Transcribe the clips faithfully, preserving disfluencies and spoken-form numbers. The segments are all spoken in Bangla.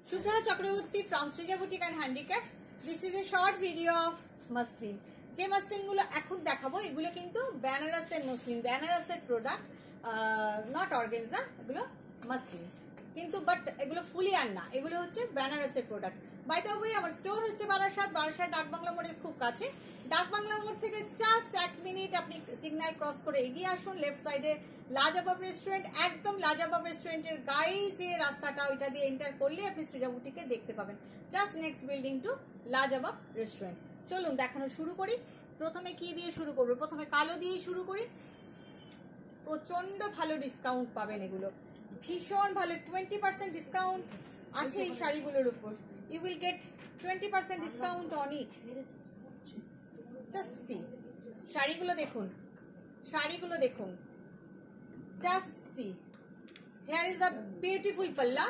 Shubhra Chakraborty from Srija Boutique and Handicrafts. This is a short video of muslin. যে মাসলিনগুলো এখন দেখাবো এগুলো কিন্তু বেনারসের মসলিন, বেনারসের প্রোডাক্ট, নট অর্গানজা, এগুলো মাসলিন কিন্তু বাট এগুলো ফুলি আর না, এগুলো হচ্ছে বেনারসের প্রোডাক্ট। বাই দ্য ওয়ে আমার স্টোর হচ্ছে বারাসাত, বারাসাত ডাকবাংলা মোড়ের খুব কাছে। ডাকবাংলা মোড় থেকে জাস্ট এক মিনিট আপনি সিগন্যাল ক্রস করে এগিয়ে আসুন, লেফট সাইডে লাজবাব রেস্টুরেন্ট, একদম লাজবাব রেস্টুরেন্টের গায়ে যে রাস্তাটা ওইটা দিয়ে এন্টার করলে আপনি সৃজা বুটিকে দেখতে পাবেন, just next building to Lajawab restaurant. চলুন দেখানো শুরু করি। প্রথমে কি দিয়ে শুরু করবো? প্রথমে কালো দিয়ে শুরু করি। প্রচন্ড ভালো ডিসকাউন্ট পাবেন, এগুলো ভীষণ ভালো, টোয়েন্টি পার্সেন্ট ডিসকাউন্ট আছে এই শাড়িগুলোর উপর। You will get twenty percent discount on it. Just see, শাড়িগুলো দেখুন, শাড়িগুলো দেখুন, just see. Here is a beautiful palla.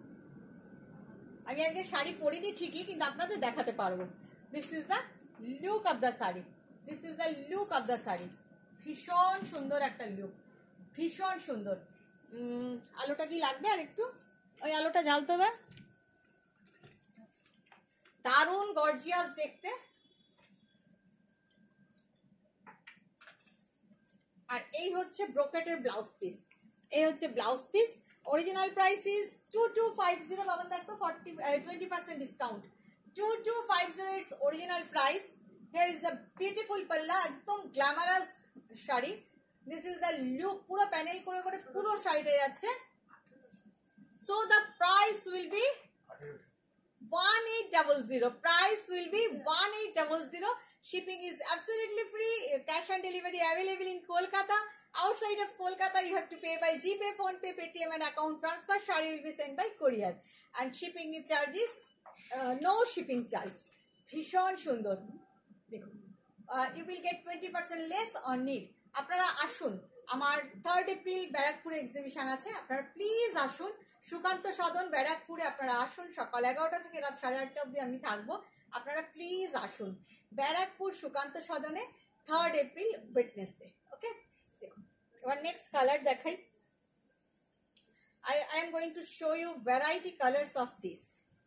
আমি আজকে শাড়ি পরিনি ঠিকই, কিন্তু আপনাদের দেখাতে পারবো। This is the look of the sari, this is the look of the sari. ভীষণ সুন্দর একটা লুক, ভীষণ সুন্দর। আলোটা কি লাগবে আর একটু? ওই আলোটা জ্বালতে হবে। দারুণ গর্জিয়াস দেখতে। আর এই হচ্ছে ব্রোকেটের ব্লাউজ পিস, এই হচ্ছে blouse piece. Original price is two two five zero. Baban দেখতো forty twenty percent discount, two two five zero it's original price. Here is the beautiful palla, একদম গ্ল্যামারাস শাড়ি। দিস ইজ দ্য লুক, পুরো প্যানেল করে করে পুরো শাড়িটা যাচ্ছে। So the price will be one eight zero zero. Price will be one eight zero zero. Shipping is absolutely free. Cash on delivery available in Kolkata. Outside of Kolkata, you have to pay by GPay, PhonePe, Paytm and account transfer. Shari will be sent by courier. And shipping charges, uh, no shipping charge. Bhishon Shundor. Uh, you will get twenty percent less on need. আপনারা আসুন, আমার থার্ড এপ্রিল ব্যারাকপুরে এক্সিবিশন আছে, আপনারা প্লিজ আসুন। সুকান্ত সদন ব্যারাকপুরে আপনারা আসুন, সকাল এগারোটা থেকে রাত সাড়ে আটটা অবধি আমি থাকবো। আপনারা প্লিজ আসুন ব্যারাকপুর সুকান্ত সদনে, থার্ড এপ্রিল ওয়েডনেসডে। ওকে, দেখুন এবার নেক্সট কালার দেখাই। I I am going to show you variety colours of this.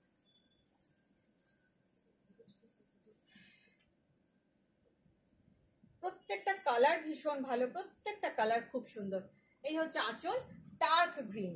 প্রত্যেকটা কালার ভীষণ ভালো, প্রত্যেকটা কালার খুব সুন্দর। এই হচ্ছে আঁচল, ডার্ক গ্রিন।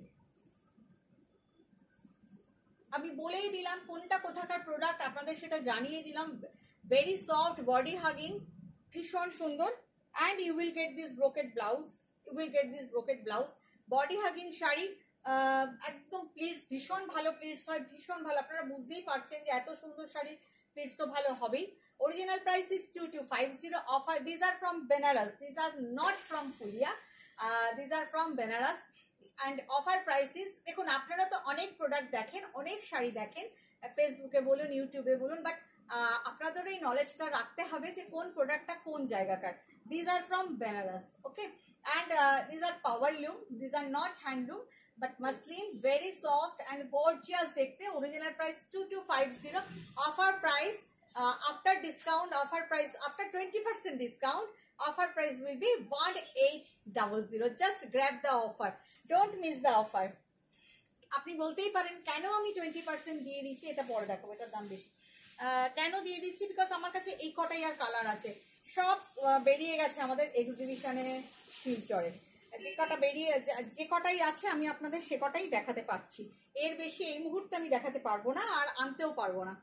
আমি বলেই দিলাম কোনটা কোথাকার প্রোডাক্ট, আপনাদের সেটা জানিয়ে দিলাম। ভেরি সফট, বডি হাগিং, ভীষণ সুন্দর। And you will get this brocade blouse, you will get this brocade blouse. Body hugging sari, একদম প্লিটস, ভীষণ ভালো প্লিটস হয়, ভীষণ ভালো। আপনারা বুঝতেই পারছেন যে এত সুন্দর শাড়ি প্লিটসও ভালো হবেই। Original price is two two five zero. Offer, these are from Benaras, these are not from Pulia, uh, these are from Benaras. And offer prices, দেখুন আপনারা তো অনেক প্রোডাক্ট দেখেন, অনেক শাড়ি দেখেন, ফেসবুকে বলুন, ইউটিউবে বলুন, বাট আপনাদের এই নলেজটা রাখতে হবে যে কোন প্রোডাক্টটা কোন জায়গাকার। These are from Benaras, okay? And uh, these are power loom, these are not handloom but muslin, very soft and gorgeous দেখতে। Original price two two five zero. Offer price uh, after discount, offer price after twenty percent discount, offer price will be one eight zero zero. Just grab the offer, don't miss the offer. আপনি বলতেই পারেন কেন আমি টোয়েন্টি পার্সেন্ট দিয়ে দিচ্ছি, এটা পরে দেখাবো, এটার দাম বেশি। কেন দিয়ে দিচ্ছি? বিকজ আমার কাছে এই কটাই আর কালার আছে, সব বেরিয়ে গেছে আমাদের এক্সিবিশনে শিলচরে। যে কটা বেরিয়ে যে কটাই আছে আমি আপনাদের সে কটাই দেখাতে পাচ্ছি, এর বেশি এই মুহূর্তে আমি দেখাতে পারবো না, আর আনতেও পারবো না।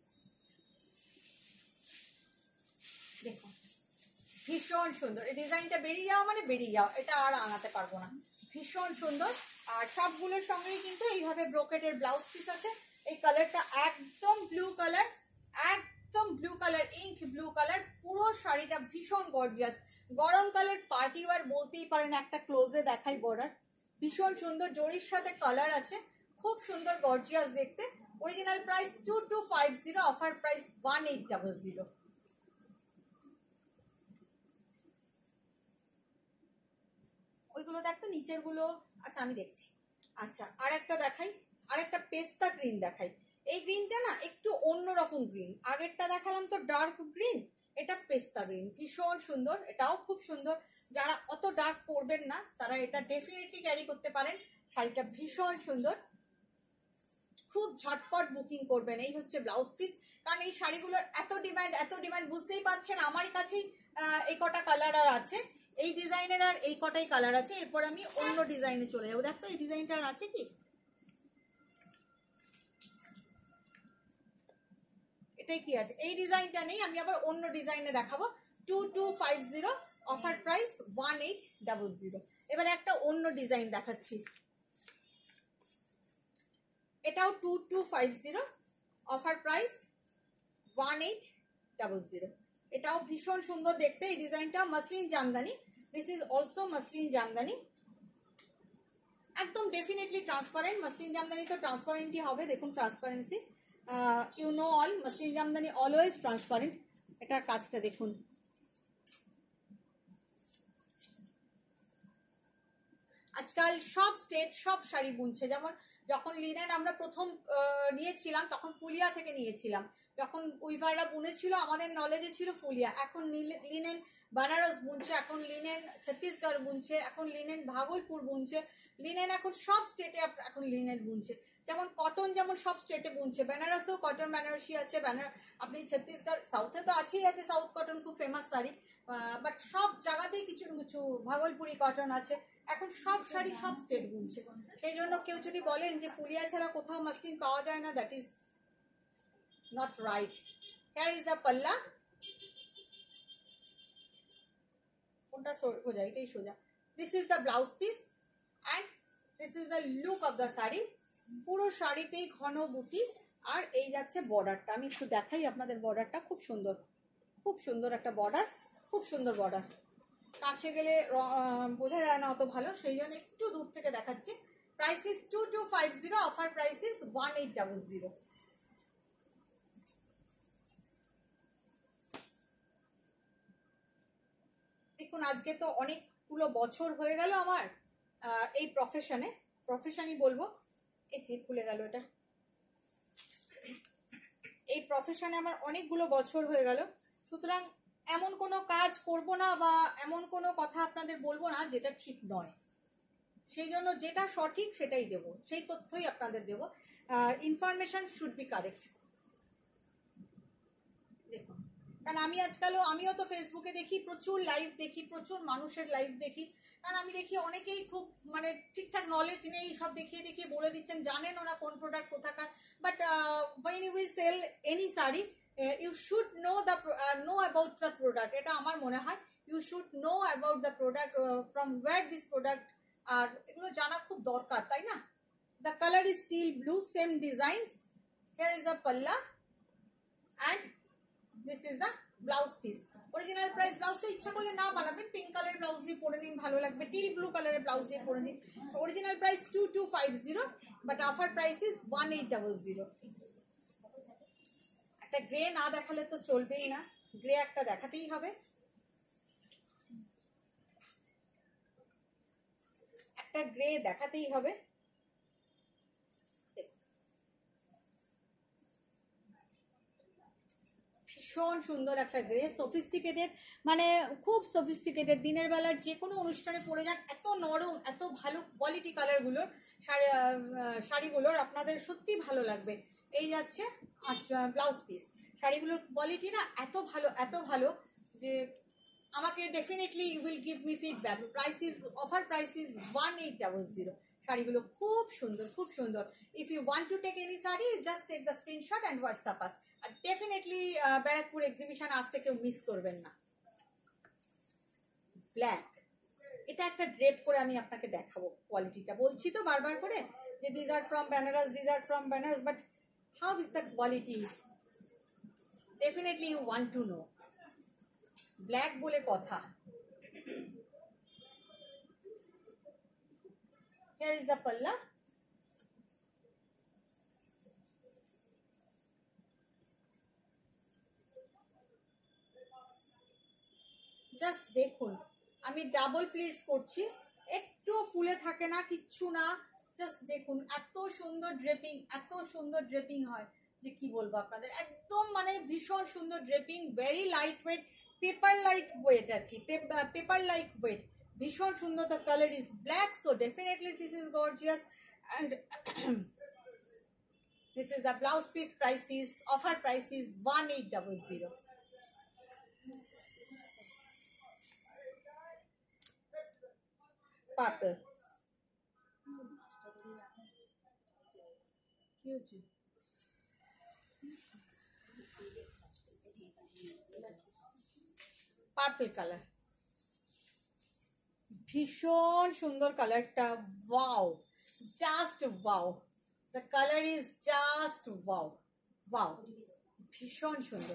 দেখুন ভীষণ সুন্দর, এই ডিজাইনটা বেরিয়ে যাও মানে বেরিয়ে যাও, এটা আর আনাতে পারবো না। ভীষণ সুন্দর। আর সবগুলোর সঙ্গেই কিন্তু এইভাবে ব্রোকেটের ব্লাউজ পিস আছে। এই কালারটা একদম ব্লু কালার, একদম blue colour, ink blue colour. পুরো শাড়িটা ভীষণ গর্জিয়াস, গরম কালার, পার্টি ওয়ার বলতেই পারেন। একটা ক্লোজে দেখাই বর্ডার, ভীষণ সুন্দর, জরির সাথে কালার আছে, খুব সুন্দর গর্জিয়াস দেখতে। Original price two two five zero, offer price one eight double zero. ওইগুলো দেখতো নিচের গুলো, আচ্ছা আমি দেখছি। আচ্ছা আর একটা দেখাই, আর একটা পেস্তা গ্রিন দেখাই। এই গ্রিনটা না একটু অন্যরকম গ্রিন, আগেরটা দেখালাম তো ডার্ক গ্রিন, এটা পেস্তা গ্রিন, ভীষণ সুন্দর, এটাও খুব সুন্দর। যারা অত ডার্ক পরবেন না তারা এটা ডেফিনেটলি ক্যারি করতে পারেন। শাড়িটা ভীষণ সুন্দর, খুব ঝটপট বুকিং করবেন। এই হচ্ছে ব্লাউজ পিস, কারণ এই শাড়িগুলোর এত ডিমান্ড এত ডিমান্ড বুঝতেই পারছেন। আমারই কাছেই এই কটা কালার আর আছে, এই ডিজাইনের আর এই কটাই কালার আছে। এরপর আমি অন্য ডিজাইনে চলে যাবো। দেখো এই ডিজাইনটা আর আছে কি, এটাই কি আছে, এই ডিজাইনটা নেই, আমি আবার অন্য ডিজাইনে দেখাবো। Two two five zero offer price one eight double zero. এবারে একটা অন্য ডিজাইন দেখাচ্ছি, এটাও two two five zero offer price one eight double zero. এটাও ভীষণ সুন্দর দেখতে। এই ডিজাইনটা muslin jamdani, this is also muslin jamdani, একদম ডেফিনেটলি ট্রান্সপারেন্ট। মাসলিন জামদানি তো ট্রান্সপারেন্টই হবে, দেখুন transparency, you know all muslin jamdani always transparent. এটার কাজটা দেখুন, আজকাল সব স্টেট সব শাড়ি বুনছে। যেমন যখন লিনেন আমরা প্রথম নিয়েছিলাম তখন ফুলিয়া থেকে নিয়েছিলাম, যখন উইভাররা বুনেছিল আমাদের নলেজে ছিল ফুলিয়া। এখন লিনেন বানারস বুনছে, এখন লিনেন ছত্তিশগড় বুনছে, এখন লিনেন ভাগলপুর বুনছে, লিনেন এখন সব স্টেটে এখন লিনেন বুনছে। যেমন কটন যেমন সব স্টেটে বুনছে, বেনারসেও কটন বেনারসি আছে, বেনার আপনি ছত্তিশগড় সাউথে তো আছেই আছে, সাউথ কটন খুব ফেমাস শাড়ি, বাট সব জায়গাতেই কিছু কিছু ভাগলপুরি কটন আছে। এখন সব শাড়ি সব স্টেট বুনছে, সেই জন্য কেউ যদি বলেন যে ফুলিয়া ছাড়া কোথাও মাসলিন পাওয়া যায় না, that is not right. Here is a palla, কোনটা সোজা, এটাই সোজা। This is the blouse piece and this is the look of the sari. পুরো শাড়িতেই ঘন বুটি, আর এই যাচ্ছে বর্ডারটা, আমি একটু দেখাই আপনাদের। বর্ডারটা খুব সুন্দর, খুব সুন্দর একটা বর্ডার, খুব সুন্দর বর্ডার। কাছে গেলে বোঝা যায় না অত ভালো, সেই জন্য একটু দূর থেকে দেখাচ্ছি। Price is two two five zero, offer price is one eight double zero. দেখুন আজকে তো অনেকগুলো বছর হয়ে গেল আমার এই প্রফেশনে, প্রফেশনই বলবো, এ খুলে গেল এটা, এই প্রফেশনে আমার অনেকগুলো বছর হয়ে গেল। সুতরাং এমন কোনো কাজ করব না বা এমন কোনো কথা আপনাদের বলবো না যেটা ঠিক নয়, সেই জন্য যেটা সঠিক সেটাই দেব, সেই তথ্যই আপনাদের দেব। Information should be correct. দেখুন, কারণ আমি আজকালও আমিও তো ফেসবুকে দেখি, প্রচুর লাইভ দেখি, প্রচুর মানুষের লাইভ দেখি, কারণ আমি দেখি অনেকেই খুব মানে ঠিকঠাক নলেজ নেই, সব দেখিয়ে দেখিয়ে বলে দিচ্ছেন, জানেন ওরা কোন প্রোডাক্ট কোথাকার। But when you will sell any sari, you should know the uh, know about the product, এটা আমার মনে হয় you should know about the product, uh, from where this product, আর এগুলো জানা খুব দরকার, তাই না? The color is steel blue, same design. Here is the palla and this is the blouse piece. Original price, ব্লাউজটা ইচ্ছা করলে না বানাবেন, পিঙ্ক কালারের ব্লাউজ দিয়ে পরে নিন, ভালো লাগবে, টিল ব্লু কালারের ব্লাউজ দিয়ে পরে নিন। Original price two two five zero, but offer price is one eight double zero. একটা গ্রে না দেখালে তো চলবেই না, গ্রে একটা দেখাতেই হবে। একটা গ্রে দেখাতেই হবে। ভীষণ সুন্দর একটা গ্রে, সফিস্টিকেটেড, মানে খুব সফিস্টিকেটেড। দিনের বেলার যে কোনো অনুষ্ঠানে পরে যান, এত নরম, এত ভালো কোয়ালিটি কালারগুলোর শাড়ি, শাড়িগুলোর আপনাদের সত্যি ভালো লাগবে। এই যাচ্ছে আচ্ছা ব্লাউজ পিস, শাড়িগুলোর কোয়ালিটি না এত ভালো, এত ভালো যে আমাকে definitely you will give me feedback. Price is offer price is one eight double zero. শাড়িগুলো খুব সুন্দর, খুব সুন্দর। If you want to take any sari, just take the screenshot and WhatsApp us. আর ডেফিনেটলি ব্যারাকপুর এক্সিবিশন আসতে কেউ মিস করবেন না। ব্ল্যাক, এটা একটা ড্রেপ করে আমি আপনাকে দেখাবো কোয়ালিটিটা। বলছি তো বারবার করে যে these are from Benares, these are from Benares, but how is the quality? Definitely you want to know. Black বলে কথা। Here is the palla. Just দেখুন, আমি ডাবল প্লিটস করছি, একটু ফুলে থাকে না, কিচ্ছু না। জাস্ট দেখুন এত সুন্দর ড্রেপিং, এত সুন্দর ড্রেপিং হয় যে কি বলবো আপনাদের। একদম মানে ভীষণ সুন্দর draping, very light weight, paper light weight আর কি, পেপার লাইট ওয়েট, ভীষণ সুন্দর। The colour is black, so definitely this is gorgeous. And This is the blouse piece. Price is, offer price is one eight zero zero. Purple. Huge. Purple color. ভীষণ সুন্দর কালারটা, wow, just wow, the colour is just wow, wow, ভীষণ সুন্দর।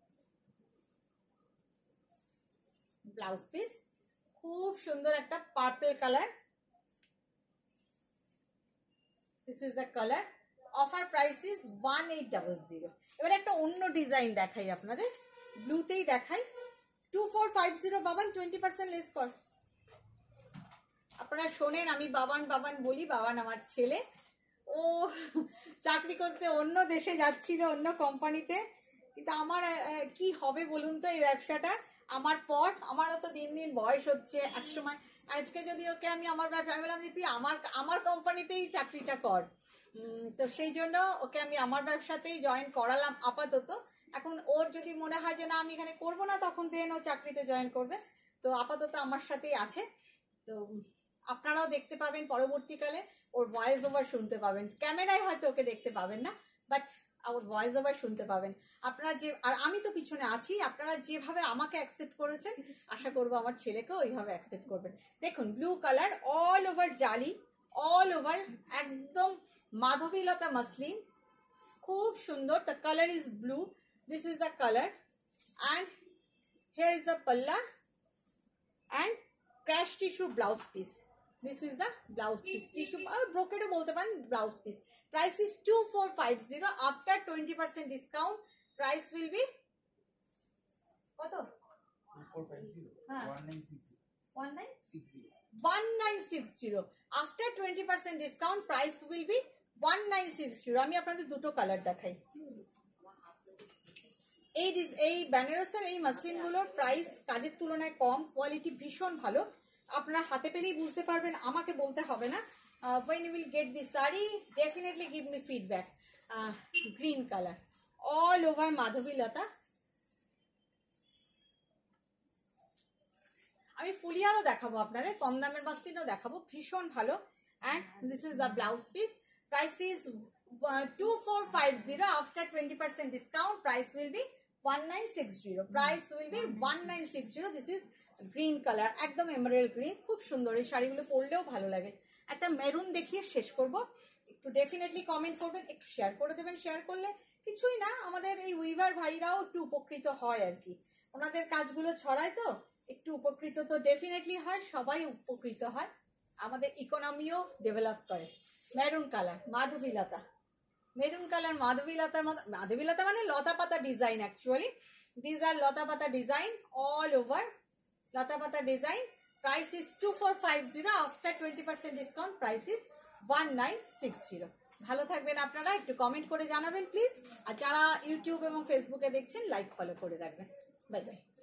ব্লাউজ পিস খুব সুন্দর একটা purple colour. This is the colour, offer price is one eight double zero. এবার একটা অন্য ডিজাইন দেখাই আপনাদের, ব্লুতেই দেখাই। Two four five zero Baban, twenty percent less কর। আপনারা শোনেন আমি বাবান বাবান বলি, বাবান আমার ছেলে, ও চাকরি করতে অন্য দেশে যাচ্ছিল, অন্য কোম্পানিতে। কিন্তু আমার কি হবে বলুন তো এই ব্যবসাটা, আমার পর আমারও তো দিন দিন বয়স হচ্ছে। এক সময় আজকে যদি ওকে আমি আমার ব্যবসা, আমি বললাম যে তুই আমার আমার কোম্পানিতেই চাকরিটা কর, তো সেই জন্য ওকে আমি আমার ব্যবসাতেই জয়েন করালাম আপাতত। এখন ওর যদি মনে হয় যে না আমি এখানে করবো না, তখন দেন ও চাকরিতে জয়েন করবে। তো আপাতত আমার সাথেই আছে। তো আপনারাও দেখতে পাবেন পরবর্তীকালে, ওর ভয়েস ওভার শুনতে পাবেন। ক্যামেরায় হয়তো ওকে দেখতে পাবেন না, বাট ওর ভয়েস ওভার শুনতে পাবেন। আপনারা যে, আর আমি তো পিছনে আছি, আপনারা যেভাবে আমাকে অ্যাকসেপ্ট করেছেন, আশা করবো আমার ছেলেকেও ওইভাবে অ্যাকসেপ্ট করবেন। দেখুন blue colour, all over jali, all over একদম মাধবীলতা মাসলিন, খুব সুন্দর। The colour is blue, this is the colour, and here is the palla and crash tissue blouse piece. This is the blouse piece, tissue or brocade bolte pareন, blouse piece. Price is two four five zero. After twenty percent discount, price will be koto? two four five zero. one nine six zero. one nine six zero. one nine six zero. After twenty percent discount, price will be one nine six zero. আমি আপনাদের দুটো কালার দেখাই। এই এই বেনারসের এই মাসলিনগুলোর প্রাইস কাজের তুলনায় কম, কোয়ালিটি ভীষণ ভালো। আপনারা হাতে পেলেই বুঝতে পারবেন, আমাকে বলতে হবে না। when you will get this saree, definitely give me feedback. uh, green color, all over মাধবীলতা। আমি ফুলিয়ারও দেখাবো আপনাদের, কম দামের মাসলিনও দেখাবো, ভীষণ ভালো। and this is the blouse piece. Price is two four five zero. After twenty percent discount, price will be one nine six zero. Price will be one nine six zero. This is green colour, একদম এমারেল্ড গ্রিন, খুব সুন্দর। এই শাড়িগুলো পরলেও ভালো লাগে। একটা মেরুন দেখিয়ে শেষ করব, একটু ডেফিনেটলি কমেন্ট করবেন, একটু শেয়ার করে দেবেন। শেয়ার করলে কিছুই না, আমাদের এই উইভার ভাইরাও একটু উপকৃত হয় আর কি, ওনাদের কাজগুলো ছড়ায় তো একটু উপকৃত তো ডেফিনেটলি হয়, সবাই উপকৃত হয়, আমাদের ইকোনমিও ডেভেলপ করে। মেরুন কালার, মাধবীলতা, মেরুন কালার মাধবীলতার মতো, মাধবীলতা মানে লতা পাতা ডিজাইন অ্যাকচুয়ালি। দিজ আর লতা পাতা ডিজাইন অল ওভার, লতা পাতা design. Price is two four five zero. After twenty percent discount price is one nine six zero. ভালো থাকবেন আপনারা, একটু কমেন্ট করে জানাবেন প্লিজ। আর যারা ইউটিউব এবং ফেসবুকে দেখছেন লাইক ফলো করে রাখবেন। Bye by.